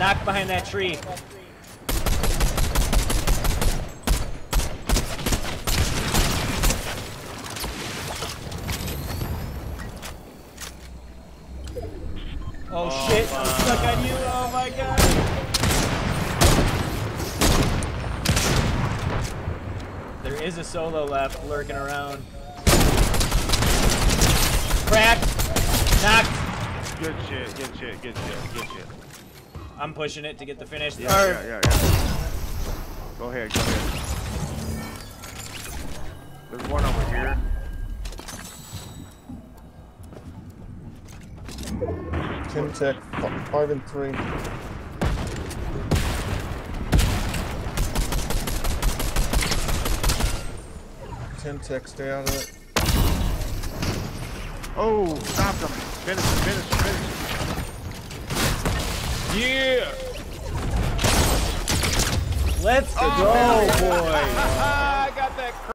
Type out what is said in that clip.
Knocked behind that tree. Oh shit, I'm stuck on you, oh my god. There is a solo left, lurking around. Cracked! Knocked! Good shit, good shit, good shit, good shit. I'm pushing it to get the finish. Yeah. Go ahead, go ahead. There's one over here. Tim Tech, 5 and 3. Tim Tech, stay out of it. Oh, stop him. Finish him, finish him, finish him. Yeah! Let's go, boy! I got that.